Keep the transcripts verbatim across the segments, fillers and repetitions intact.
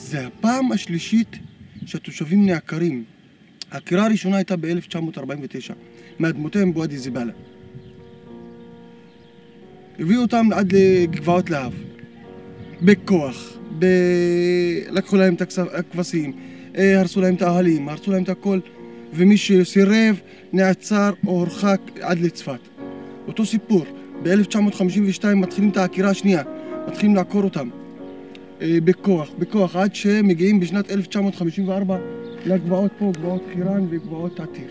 זה הפעם השלישית שהתושבים נעקרים. העקירה הראשונה הייתה ב-אלף תשע מאות ארבעים ותשע, מאדמותיהם בוואדי זבאלה. הביאו אותם עד לגבעות להב, בכוח, ב... לקחו להם את הכבשים, הרסו להם את האוהלים, הרסו להם את הכל, ומי שסירב נעצר או הורחק עד לצפת. אותו סיפור, ב-אלף תשע מאות חמישים ושתיים מתחילים את העקירה השנייה, מתחילים לעקור אותם בכוח, בכוח, עד שהם מגיעים בשנת אלף תשע מאות חמישים וארבע לגבעות פה, גבעות חירן וגבעות עתיר.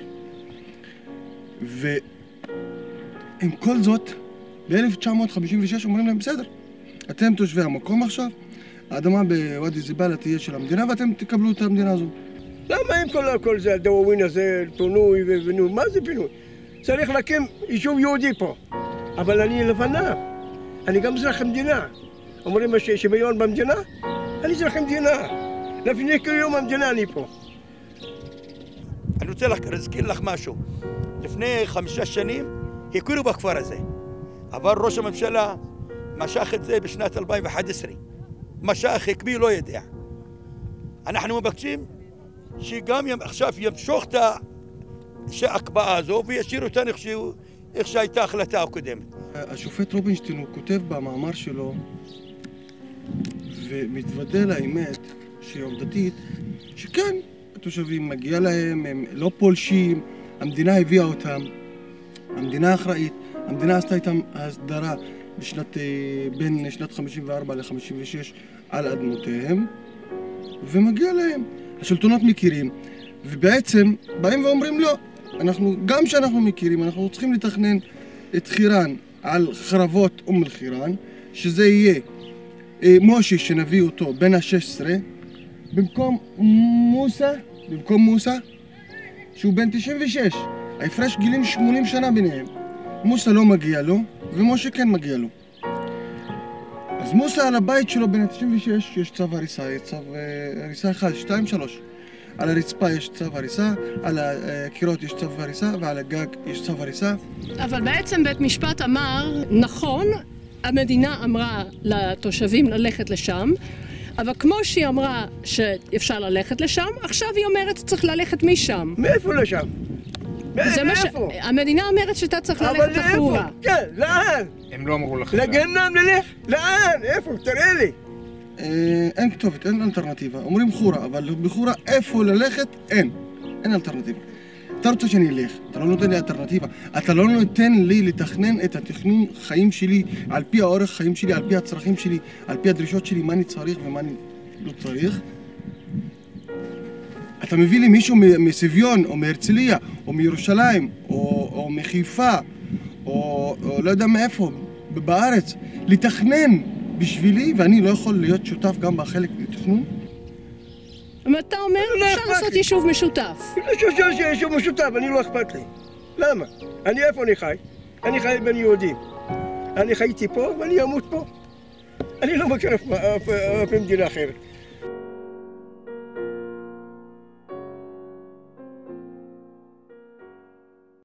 ועם כל זאת, ב-אלף תשע מאות חמישים ושש אומרים להם, בסדר, אתם תושבי המקום עכשיו, האדמה בוואדי זבאלה תהיה של המדינה ואתם תקבלו את המדינה הזו. למה עם כל, כל זה, הדאווין הזה, פינוי ונו, מה זה פינוי? צריך להקים יישוב יהודי פה, אבל אני לבנה, אני גם אזרח המדינה. אומרים שוויון במדינה, אני אזרח המדינה. לפני כיום המדינה אני פה. אני רוצה להזכיר לך משהו. לפני חמישה שנים הכירו בכפר הזה, אבל ראש הממשלה משך את זה בשנת אלפיים ואחת עשרה. משך, הקפיא, לא יודע. אנחנו מבקשים שגם עכשיו ימשוך את ההקפאה הזו וישאירו אותנו איך שהייתה ההחלטה הקודמת. השופט רובינשטיין הוא כותב במאמר שלו ומתוודא לאמת שהיא עובדתית, שכן, התושבים מגיע להם, הם לא פולשים, המדינה הביאה אותם, המדינה אחראית, המדינה עשתה איתם הסדרה בשנת, בין שנת חמישים וארבע ל-חמישים ושש על אדמותיהם, ומגיע להם. השלטונות מכירים, ובעצם באים ואומרים לא, אנחנו, גם שאנחנו מכירים, אנחנו צריכים לתכנן את חירן על חרבות אום אל-חיראן, שזה יהיה מושי שנביא אותו בין ה-שש עשרה, במקום מוסה, במקום מוסה, שהוא בן תשעים ושש, ההפרש גילים שמונים שנה ביניהם. מוסה לא מגיע לו, ומשה כן מגיע לו. אז מוסה על הבית שלו בין ה-תשעים ושש יש צו הריסה, יש צו הריסה אחד, שתיים, שלוש. על הרצפה יש צו הריסה, על הקירות יש צו הריסה, ועל הגג יש צו הריסה. אבל בעצם בית משפט אמר, נכון, המדינה אמרה לתושבים ללכת לשם, אבל כמו שהיא אמרה שאפשר ללכת לשם, עכשיו היא אומרת שצריך ללכת משם. מאיפה לשם? מאיפה? המדינה אומרת שאתה צריך ללכת אחורה. אבל לאיפה? כן, לאן? הם לא אמרו לך. לגנם נלך? לאן? איפה? תראה לי. אין כתובת, אין אלטרנטיבה. אומרים חורה, אבל בחורה איפה ללכת? אין. אין אלטרנטיבה. אתה רוצה שאני אלך, אתה לא נותן לי אלטרנטיבה. אתה לא נותן לי לתכנן את התכנון חיים שלי על פי האורך חיים שלי, על פי הצרכים שלי, על פי הדרישות שלי, מה אני צריך ומה אני לא צריך. אתה מביא לי מישהו מסביון, או מהרצליה, או מירושלים, או, או מחיפה, או, או לא יודע מאיפה, בארץ, לתכנן בשבילי, ואני לא יכול להיות שותף גם בחלק לתכנון? אבל אתה אומר, אפשר לעשות יישוב משותף. יישוב משותף, אני לא אכפת לי. למה? אני איפה אני חי? אני חי בין יהודים. אני חייתי פה ואני אמות פה. אני לא מכיר אף מדינה אחרת.